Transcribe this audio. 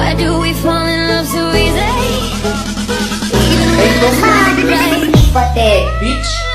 Why do we fall in love so easy? Even when it's not right. Pate, bitch.